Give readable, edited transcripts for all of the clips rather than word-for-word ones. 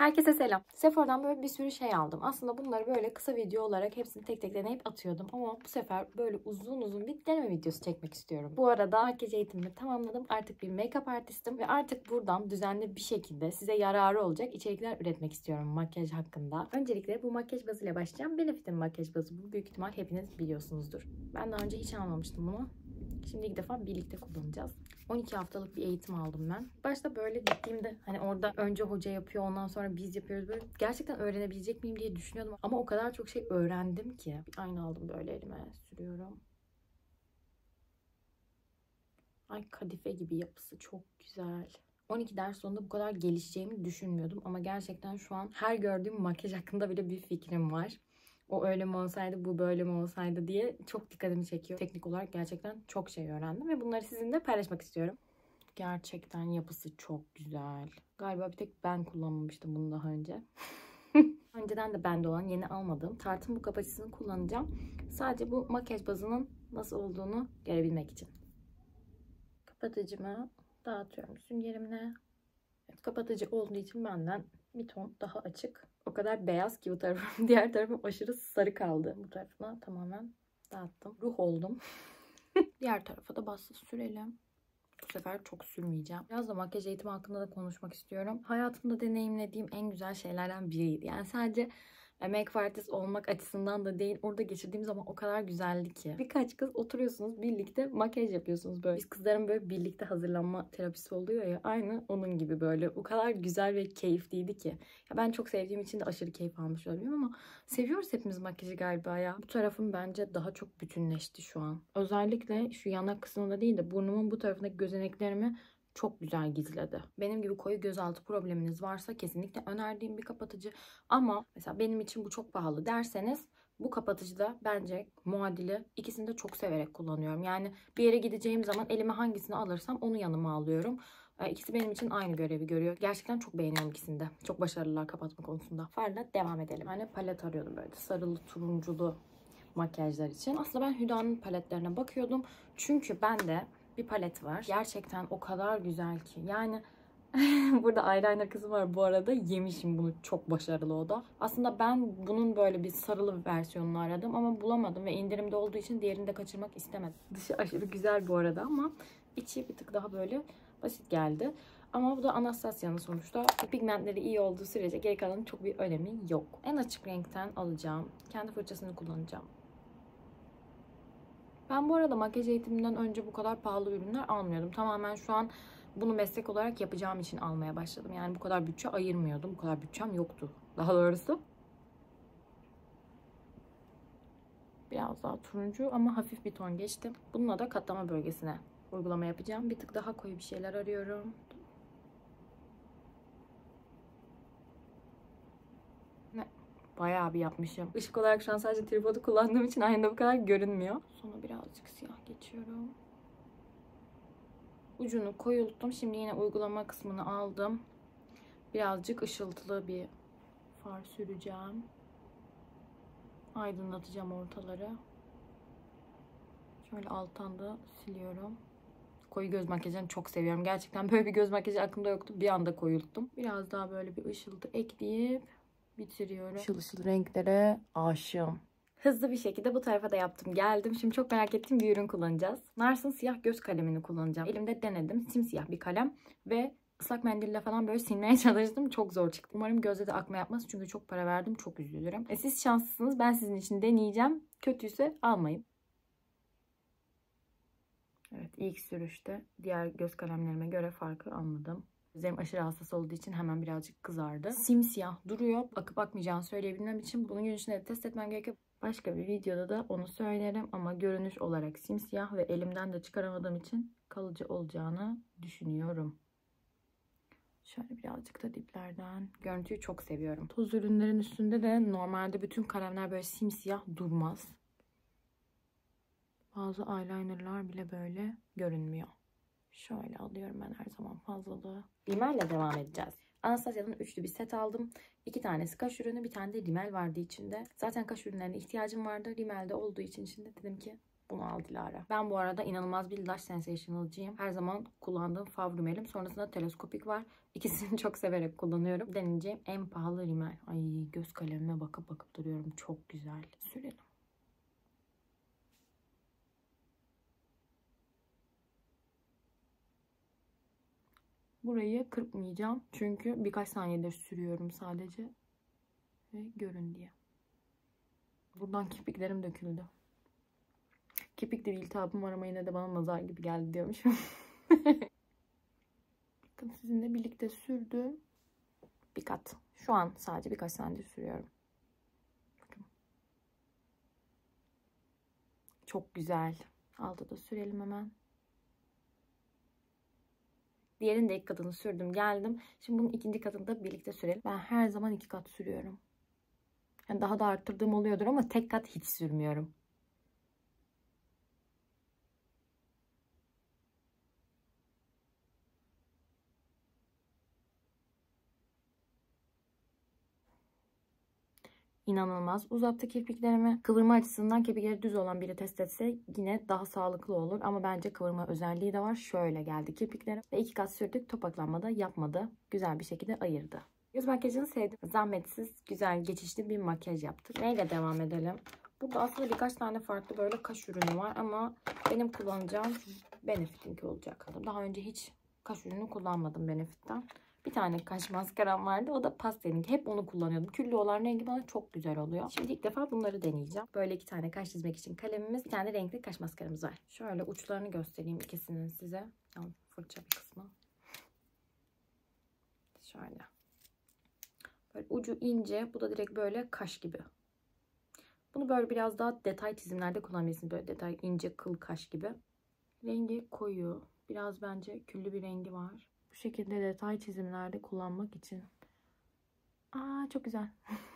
Herkese selam. Sephora'dan böyle bir sürü şey aldım. Aslında bunları böyle kısa video olarak hepsini tek tek deneyip atıyordum. Ama bu sefer böyle uzun bir deneme videosu çekmek istiyorum. Bu arada makyaj eğitimimi tamamladım. Artık bir make-up artistim. Ve artık buradan düzenli bir şekilde size yararı olacak içerikler üretmek istiyorum makyaj hakkında. Öncelikle bu makyaj bazıyla başlayacağım. Benefit'in makyaj bazı bu. Büyük ihtimal hepiniz biliyorsunuzdur. Ben daha önce hiç almamıştım bunu. Şimdi ilk defa birlikte kullanacağız. 12 haftalık bir eğitim aldım ben. Başta böyle gittiğimde hani orada önce hoca yapıyor, ondan sonra biz yapıyoruz. Böyle gerçekten öğrenebilecek miyim diye düşünüyordum. Ama o kadar çok şey öğrendim ki. Bir ayna aldım, böyle elime sürüyorum. Ay, kadife gibi yapısı çok güzel. 12 ders sonunda bu kadar gelişeceğimi düşünmüyordum. Ama gerçekten şu an her gördüğüm makyaj hakkında bile bir fikrim var. O öyle mi olsaydı, bu böyle mi olsaydı diye çok dikkatimi çekiyor. Teknik olarak gerçekten çok şey öğrendim ve bunları sizinle paylaşmak istiyorum. Gerçekten yapısı çok güzel. Galiba bir tek ben kullanmamıştım bunu daha önce. Önceden de bende olan, yeni almadığım tartım bu kapasitesini kullanacağım. Sadece bu makyaj bazının nasıl olduğunu görebilmek için. Kapatıcımı dağıtıyorum süngerimle. Evet, kapatıcı olduğu için benden bir ton daha açık. O kadar beyaz ki bu tarafım. Diğer tarafım aşırı sarı kaldı. Bu tarafına tamamen dağıttım. Ruh oldum. Diğer tarafa da bası sürelim. Bu sefer çok sürmeyeceğim. Biraz da makyaj eğitimi hakkında da konuşmak istiyorum. Hayatımda deneyimlediğim en güzel şeylerden biriydi. Yani sadece make-up artist olmak açısından da değil. Orada geçirdiğim zaman o kadar güzeldi ki. Birkaç kız oturuyorsunuz, birlikte makyaj yapıyorsunuz böyle. Biz kızların böyle birlikte hazırlanma terapisi oluyor ya. Aynı onun gibi böyle. O kadar güzel ve keyifliydi ki. Ya ben çok sevdiğim için de aşırı keyif almış olabilirim ama seviyoruz hepimiz makyajı galiba ya. Bu tarafım bence daha çok bütünleşti şu an. Özellikle şu yanak kısmında değil de burnumun bu tarafındaki gözeneklerimi çok güzel gizledi. Benim gibi koyu gözaltı probleminiz varsa kesinlikle önerdiğim bir kapatıcı. Ama mesela benim için bu çok pahalı derseniz bu kapatıcı da bence muadili. İkisini de çok severek kullanıyorum. Yani bir yere gideceğim zaman elime hangisini alırsam onu yanıma alıyorum. İkisi benim için aynı görevi görüyor. Gerçekten çok beğeniyorum ikisini de. Çok başarılılar kapatma konusunda. Farla devam edelim. Yani palet arıyordum böyle sarılı turunculu makyajlar için. Aslında ben Hüda'nın paletlerine bakıyordum. Çünkü bende bir palet var. Gerçekten o kadar güzel ki. Yani burada eyeliner kızı var bu arada. Yemişim bunu. Çok başarılı o da. Aslında ben bunun böyle bir sarılı bir versiyonunu aradım ama bulamadım ve indirimde olduğu için diğerini de kaçırmak istemedim. Dışı aşırı güzel bu arada ama içi bir tık daha böyle basit geldi. Ama bu da Anastasia'nın sonuçta. Pigmentleri iyi olduğu sürece geri kalanın çok bir önemi yok. En açık renkten alacağım. Kendi fırçasını kullanacağım. Ben bu arada makyaj eğitiminden önce bu kadar pahalı ürünler almıyordum. Tamamen şu an bunu meslek olarak yapacağım için almaya başladım. Yani bu kadar bütçe ayırmıyordum. Bu kadar bütçem yoktu daha doğrusu. Biraz daha turuncu ama hafif bir ton geçtim. Bununla da katlama bölgesine uygulama yapacağım. Bir tık daha koyu bir şeyler arıyorum. Bayağı bir yapmışım. Işık olarak şu an sadece tripodu kullandığım için aynada bu kadar görünmüyor. Sonra birazcık siyah geçiyorum. Ucunu koyulttum. Şimdi yine uygulama kısmını aldım. Birazcık ışıltılı bir far süreceğim. Aydınlatacağım ortaları. Şöyle alttan da siliyorum. Koyu göz makyajını çok seviyorum. Gerçekten böyle bir göz makyajı aklımda yoktu. Bir anda koyulttum. Biraz daha böyle bir ışıltı ekleyip bitiriyorum. Işıl ışıl renklere aşığım. Hızlı bir şekilde bu tarafa da yaptım. Geldim. Şimdi çok merak ettiğim bir ürün kullanacağız. Nars'ın siyah göz kalemini kullanacağım. Elimde denedim. Simsiyah bir kalem ve ıslak mendille falan böyle silmeye çalıştım. Çok zor çıktı. Umarım gözde de akma yapmaz. Çünkü çok para verdim. Çok üzülürüm. Siz şanslısınız. Ben sizin için deneyeceğim. Kötüyse almayın. Evet, ilk sürüşte diğer göz kalemlerime göre farkı anladım. Gözlerim aşırı hassas olduğu için hemen birazcık kızardı. Simsiyah duruyor. Akıp akmayacağını söyleyebilmem için bunun gün içinde de test etmem gerekiyor. Başka bir videoda da onu söylerim ama görünüş olarak simsiyah ve elimden de çıkaramadığım için kalıcı olacağını düşünüyorum. Şöyle birazcık da diplerden. Görüntüyü çok seviyorum. Toz ürünlerin üstünde de normalde bütün kalemler böyle simsiyah durmaz. Bazı eyelinerlar bile böyle görünmüyor. Şöyle alıyorum ben her zaman fazlalığı. Rimel'le devam edeceğiz. Anastasia'dan üçlü bir set aldım. 2 tanesi kaş ürünü, bir tane de rimel vardı içinde. Zaten kaş ürünlerine ihtiyacım vardı. Rimel'de olduğu için içinde dedim ki Bunu al Dilara. Ben bu arada inanılmaz bir Lash Sensational'cıyım. Her zaman kullandığım favori rimelim. Sonrasında teleskopik var. İkisini çok severek kullanıyorum. Deneyeceğim en pahalı rimel. Ay, göz kalemime bakıp bakıp duruyorum. Çok güzel. Sürelim. Burayı kırpmayacağım. Çünkü birkaç saniyedir sürüyorum sadece. Ve görün diye. Buradan kirpiklerim döküldü. Kirpikleri iltihabım var ama yine de bana nazar gibi geldi diyormuşum. Bakın sizinle birlikte sürdüm. Bir kat. Şu an sadece birkaç saniye sürüyorum. Bakın. Çok güzel. Altta da sürelim hemen. Diğerinin de ilk katını sürdüm. Geldim. Şimdi bunun ikinci katını da birlikte sürelim. Ben her zaman 2 kat sürüyorum. Yani daha da arttırdığım oluyordur ama tek kat hiç sürmüyorum. İnanılmaz uzattı kirpiklerimi. Kıvırma açısından kirpikleri düz olan biri test etse yine daha sağlıklı olur. Ama bence kıvırma özelliği de var. Şöyle geldi kirpiklerim. Ve 2 kat sürdük. Topaklanma da yapmadı. Güzel bir şekilde ayırdı. Göz makyajını sevdim. Zahmetsiz, güzel, geçişli bir makyaj yaptık. Neyle devam edelim? Burada aslında birkaç tane farklı böyle kaş ürünü var. Ama benim kullanacağım Benefit'inki olacak. Daha önce hiç kaş ürünü kullanmadım Benefit'ten. Bir tane kaş maskaram vardı. O da pastelinki. Hep onu kullanıyordum. Küllü olan rengi bana çok güzel oluyor. Şimdi ilk defa bunları deneyeceğim. Böyle 2 tane kaş çizmek için kalemimiz. Bir tane renkli kaş maskaramız var. Şöyle uçlarını göstereyim ikisinin size. Fırça bir kısmı. Şöyle. Böyle ucu ince. Bu da direkt böyle kaş gibi. Bunu böyle biraz daha detay çizimlerde kullanabilirsiniz. Böyle detay ince kıl kaş gibi. Rengi koyu. Biraz bence küllü bir rengi var. Bu şekilde detay çizimlerde kullanmak için. Aa, çok güzel.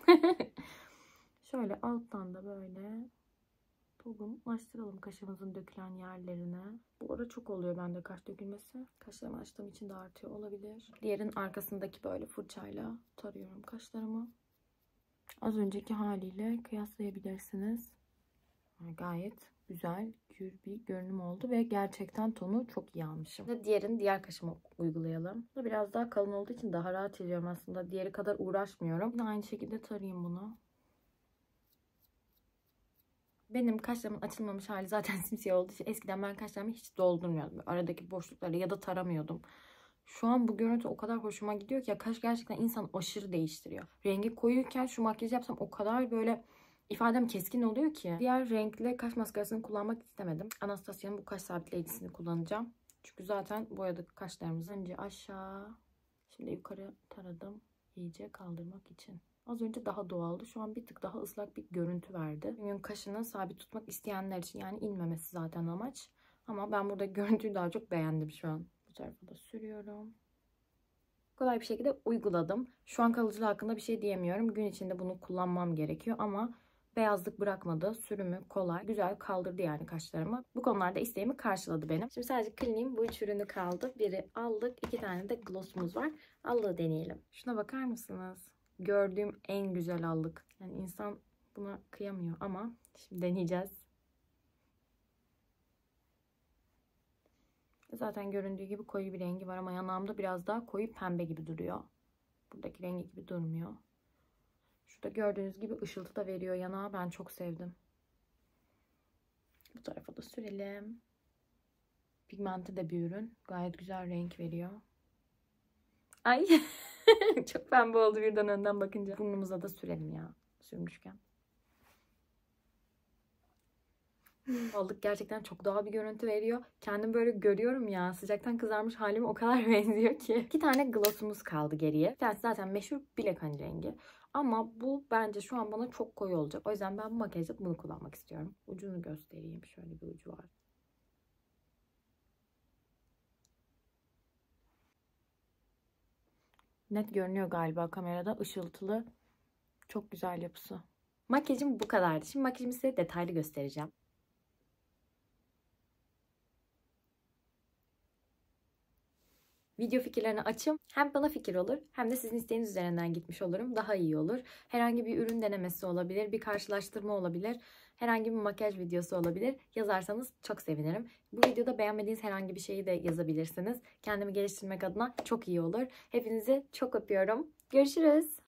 Şöyle alttan da böyle dolgunlaştıralım kaşımızın dökülen yerlerine. Bu ara çok oluyor bende kaş dökülmesi. Kaşlarımı açtığım için de artıyor olabilir. Diğerin arkasındaki böyle fırçayla tarıyorum kaşlarımı. Az önceki haliyle kıyaslayabilirsiniz. Gayet güzel, gür bir görünüm oldu ve gerçekten tonu çok iyi almışım. Diğerini diğer kaşıma uygulayalım. Bu biraz daha kalın olduğu için daha rahat çiziyorum aslında. Diğeri kadar uğraşmıyorum. Yine aynı şekilde tarayayım bunu. Benim kaşlarımın açılmamış hali zaten simsiyah olduğu için eskiden ben kaşlarımı hiç doldurmuyordum. Aradaki boşlukları ya da taramıyordum. Şu an bu görüntü o kadar hoşuma gidiyor ki ya, kaş gerçekten insan aşırı değiştiriyor. Rengi koyuyken şu makyaj yapsam o kadar böyle ifadem keskin oluyor ki. Diğer renkli kaş maskarasını kullanmak istemedim. Anastasia'nın bu kaş sabitleyicisini kullanacağım. Çünkü zaten boyadık kaşlarımızı. Önce aşağı, şimdi yukarı taradım iyice kaldırmak için. Az önce daha doğaldı. Şu an bir tık daha ıslak bir görüntü verdi. Çünkü kaşını sabit tutmak isteyenler için, yani inmemesi zaten amaç. Ama ben burada görüntüyü daha çok beğendim şu an. Bu tarafa da sürüyorum. Kolay bir şekilde uyguladım. Şu an kalıcılığı hakkında bir şey diyemiyorum. Gün içinde bunu kullanmam gerekiyor ama beyazlık bırakmadı. Sürümü kolay. Güzel kaldırdı yani kaşlarımı. Bu konularda isteğimi karşıladı benim. Şimdi sadece kliniğin bu 3 ürünü kaldı. Biri aldık. 2 tane de glossumuz var. Allığı deneyelim. Şuna bakar mısınız? Gördüğüm en güzel allık. Yani insan buna kıyamıyor ama şimdi deneyeceğiz. Zaten göründüğü gibi koyu bir rengi var ama yanağımda biraz daha koyu pembe gibi duruyor. Buradaki rengi gibi durmuyor. Şurada gördüğünüz gibi ışıltı da veriyor yanağa. Ben çok sevdim. Bu tarafa da sürelim. Pigmenti de bir ürün. Gayet güzel renk veriyor. Ay çok pembe oldu birden önden bakınca. Burnumuza da sürelim ya. Sürmüşken. Aldık, gerçekten çok doğal bir görüntü veriyor. Kendim böyle görüyorum ya. Sıcaktan kızarmış halime o kadar benziyor ki. 2 tane glossumuz kaldı geriye. Bir tanesi zaten meşhur bilek hani rengi. Ama bu bence şu an bana çok koyu olacak. O yüzden ben bu makyajda bunu kullanmak istiyorum. Ucunu göstereyim. Şöyle bir ucu var. Net görünüyor galiba kamerada. Işıltılı. Çok güzel yapısı. Makyajım bu kadardı. Şimdi makyajımı size detaylı göstereceğim. Video fikirlerini açım. Hem bana fikir olur hem de sizin isteğiniz üzerinden gitmiş olurum. Daha iyi olur. Herhangi bir ürün denemesi olabilir, bir karşılaştırma olabilir, herhangi bir makyaj videosu olabilir. Yazarsanız çok sevinirim. Bu videoda beğenmediğiniz herhangi bir şeyi de yazabilirsiniz. Kendimi geliştirmek adına çok iyi olur. Hepinizi çok öpüyorum. Görüşürüz.